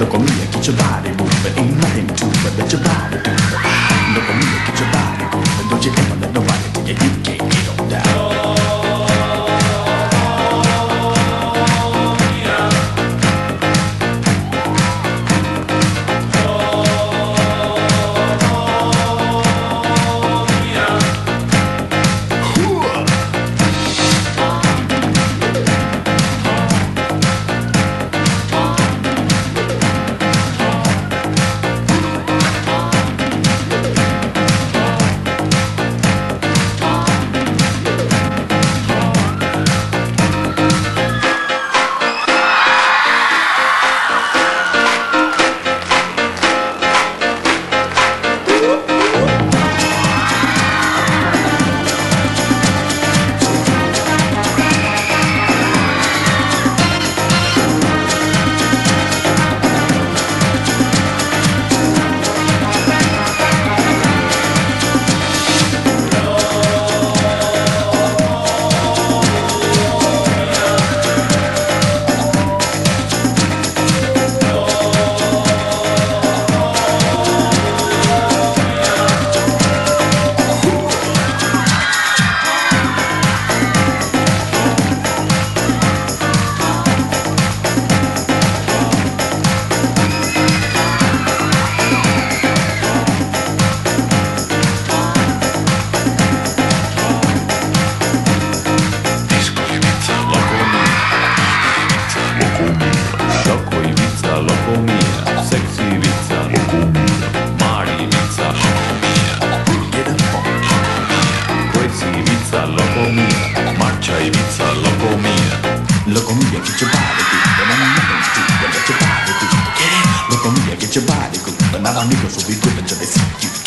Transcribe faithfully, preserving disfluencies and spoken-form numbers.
Look at me, get your body moving. Ain't nothing to it, let your body do it. Look at me, get your body moving. Don't you ever let nobody tell you you can't get on down. Marcia Ibiza, loco mia. Loco mia, get your body good, and I'm nothing stupid, let your body do it. Get it? Loco mia, get your body good, and I'm amigos will be good until they see you.